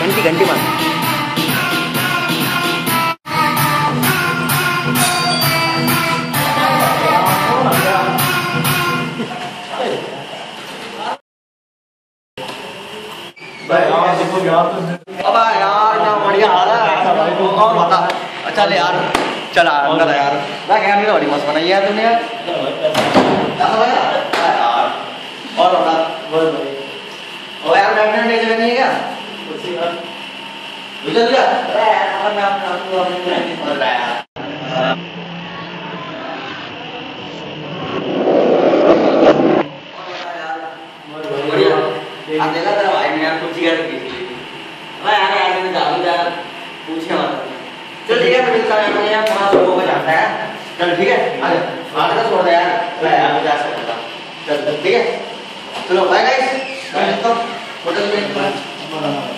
घंटी मार। अब यार ना बढ़िया हाल है और बता। चल यार चल अंदर यार मैं क्या नहीं बड़ी मस्त बनाई यार तुमने यार और बता और यार बैठने नहीं जगह नहीं है क्या बुझल क्या अरे यार मैं आपको नहीं बोल रहा यार बढ़िया आप देखा तेरा भाई ने यार कुछ यार की यार यार मैं जाऊँ यार पूछे मत चल ठीक है मैं मिलता हूँ यार थोड़ा सा वो जाता है चल ठीक है आगे तो छोड़ दे यार मैं यार जा सकता चल ठीक है चलो बाय गाइस मैं होटल में